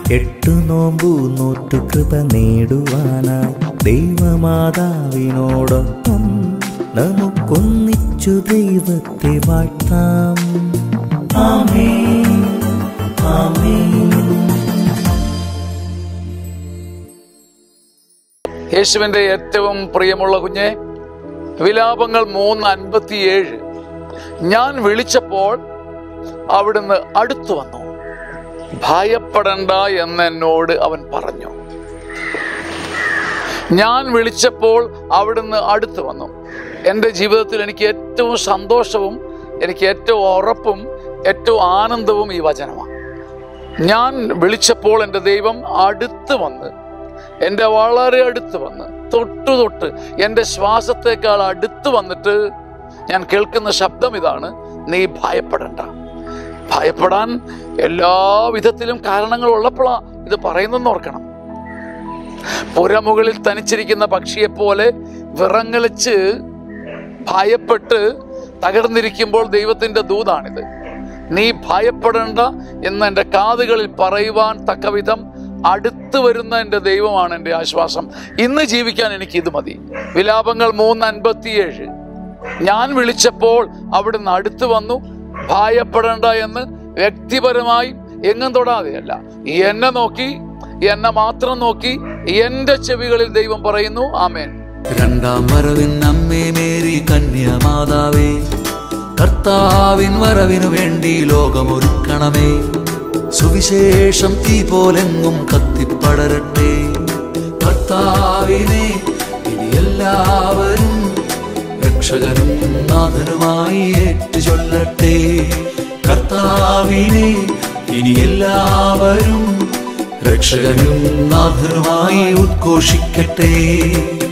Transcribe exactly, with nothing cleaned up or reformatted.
എട്ടു നോമ്പു നോറ്റു കൃപ നേടുവാനായി ദൈവമാതാവിനോടൊപ്പം നമുക്കൊന്നിച്ചു ദൈവത്തെ വാഴ്ത്താം. ആമേൻ, ആമേൻ. യേശുവിന്റെ ഏറ്റവും പ്രിയമുള്ള കുഞ്ഞെ, വിലാപങ്ങൾ മൂന്ന് അൻപത്തിയേഴ്. ഞാൻ വിളിച്ചപ്പോൾ അവിടുന്ന് അടുത്തു വന്നു, ഭയപ്പെടണ്ട എന്നെന്നോട് അവൻ പറഞ്ഞു. ഞാൻ വിളിച്ചപ്പോൾ അവിടുന്ന് അടുത്തു വന്നു. എൻ്റെ ജീവിതത്തിൽ എനിക്ക് ഏറ്റവും സന്തോഷവും എനിക്ക് ഏറ്റവും ഉറപ്പും ഏറ്റവും ആനന്ദവും ഈ വചനമാണ്. ഞാൻ വിളിച്ചപ്പോൾ എൻ്റെ ദൈവം അടുത്ത് വന്ന്, എൻ്റെ വളരെ അടുത്ത് വന്ന്, തൊട്ടു തൊട്ട് എൻ്റെ ശ്വാസത്തേക്കാൾ അടുത്ത് വന്നിട്ട് ഞാൻ കേൾക്കുന്ന ശബ്ദം ഇതാണ്: നീ ഭയപ്പെടണ്ട. ഭയപ്പെടാൻ എല്ലാ വിധത്തിലും കാരണങ്ങൾ ഉള്ളപ്പോഴാണ് ഇത് പറയുന്നെന്ന് ഓർക്കണം. പുരമുകളിൽ തനിച്ചിരിക്കുന്ന പക്ഷിയെപ്പോലെ വിറങ്ങലിച്ച് ഭയപ്പെട്ട് തകർന്നിരിക്കുമ്പോൾ ദൈവത്തിൻ്റെ ദൂതാണിത്. നീ ഭയപ്പെടേണ്ട എന്ന് എൻ്റെ കാതുകളിൽ പറയുവാൻ തക്കവിധം അടുത്ത് വരുന്ന എൻ്റെ ദൈവമാണ് എൻ്റെ ആശ്വാസം. ഇന്ന് ജീവിക്കാൻ എനിക്ക് ഇത് മതി. വിലാപങ്ങൾ മൂന്ന് അൻപത്തിയേഴ്. ഞാൻ വിളിച്ചപ്പോൾ അവിടുന്ന് അടുത്ത് വന്നു, ഭയപ്പെടേണ്ട എന്ന് വ്യക്തിപരമായി എങ്ങും തൊടാതെയല്ല, എന്നെ നോക്കി, എന്നെ മാത്രം നോക്കി എൻ്റെ ചെവികളിൽ ദൈവം പറയുന്നു. ആമേൻ. രണ്ടാം വരവിൻ അമ്മേ മേരി കന്യാമാതാവേ, കർത്താവിൻ വരവിനു വേണ്ടി ലോകമൊരുക്കണമേ. സുവിശേഷം തീ പോലെങ്ങും കത്തിപ്പടരട്ടെ. കർത്താവിനെ ഇനി എല്ലാവരും രക്ഷകനും നാഥനുമായി ഏറ്റു ചൊല്ലട്ടെ. കർത്താവിനെ ഇനി എല്ലാവരും രക്ഷകനും നാഥനുമായി ഉദ്ഘോഷിക്കട്ടെ.